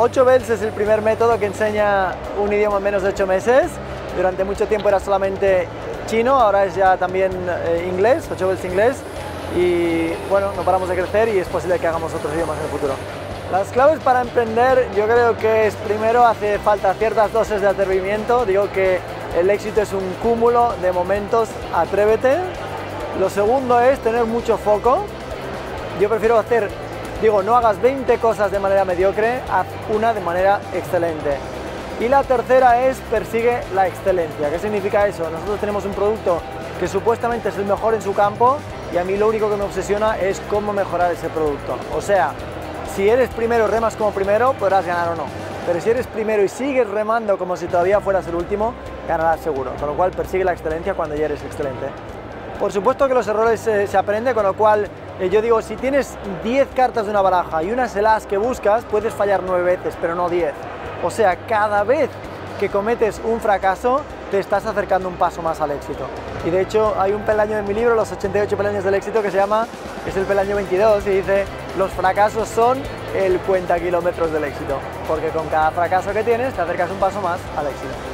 8 Bells es el primer método que enseña un idioma en menos de 8 meses. Durante mucho tiempo era solamente chino, ahora es ya también inglés, 8 Bells inglés. Y bueno, no paramos de crecer y es posible que hagamos otros idiomas en el futuro. Las claves para emprender, yo creo que es, primero, hace falta ciertas dosis de atrevimiento. Digo que el éxito es un cúmulo de momentos, atrévete. Lo segundo es tener mucho foco. Yo prefiero hacer, no hagas 20 cosas de manera mediocre, haz una de manera excelente. Y la tercera es persigue la excelencia. ¿Qué significa eso? Nosotros tenemos un producto que supuestamente es el mejor en su campo y a mí lo único que me obsesiona es cómo mejorar ese producto. O sea, si eres primero, remas como primero, podrás ganar o no. Pero si eres primero y sigues remando como si todavía fueras el último, ganarás seguro. Con lo cual persigue la excelencia cuando ya eres excelente. Por supuesto que los errores se aprende, con lo cual yo digo, si tienes 10 cartas de una baraja y una es el as que buscas, puedes fallar 9 veces, pero no 10. O sea, cada vez que cometes un fracaso, te estás acercando un paso más al éxito. Y de hecho, hay un peldaño en mi libro, Los 88 peldaños del éxito, que se llama, es el peldaño 22, y dice, los fracasos son el cuenta kilómetros del éxito. Porque con cada fracaso que tienes, te acercas un paso más al éxito.